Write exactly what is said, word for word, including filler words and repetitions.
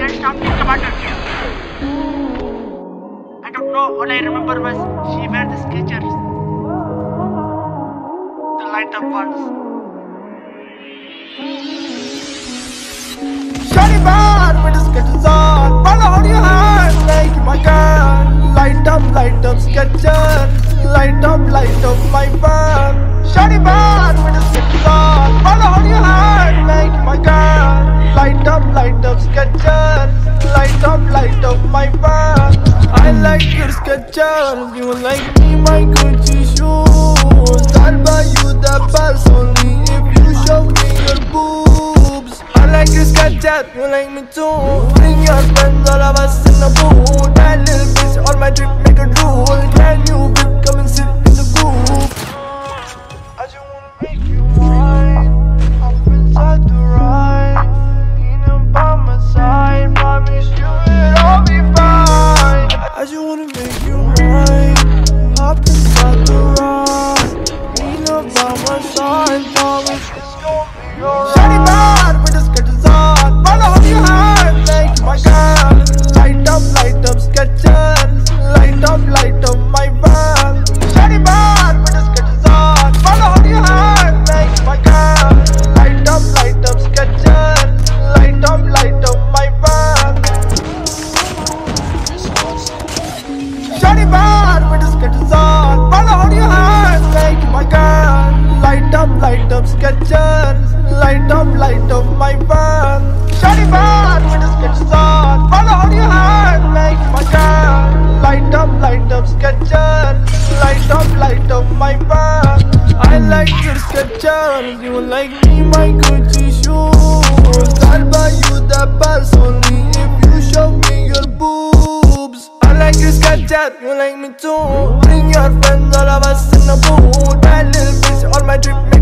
can't stop thinking about her. I don't know, all I remember was she wear the Skechers, the light up ones. Shawty bad with the Skechers on, follow on your hand like my girl. Light up, light up Skechers, light up, light up my band. Shawty bad with the Skechers on, follow on your hand like my girl. Light up, light up Skechers, light up, light up my band. I like your Skechers, you like me my Gucci shoes. I'll buy you the purse only if you show me your boobs. I like your Skechers, you like me too. Bring your friends, all of us in the booth. That little bitch on my trip make a drool. Can you whip, come and sit in the booth? I just wanna make you mine, up inside the ride. Leaning by my side, promise you it'll all be fine. I just wanna make you mine, up inside the ride. Leaning by my side, promise it's gonna be alright. Shawty bad with the Skechers on, follow on your hand like my girl. Light up, light up Skechers, light up, light up my van. Shawty bad with the Skechers on, follow on your hand like my girl. Light up, light up Skechers, light up, light up my van. Shawty bad with the Skechers on, follow on your hand like my girl. Light up, light up Skechers, light up, light up my van. Shawty bad with the Skechers on, follow on your hand like my girl. Light up, light up Skechers, light up, light up my van. I like your Skechers, you like me my Gucci shoes. I'll buy you the purse only if you show me your boobs. I like your Skechers, you like me too. Bring your friends, all of us in the booth. That little bitch on my trip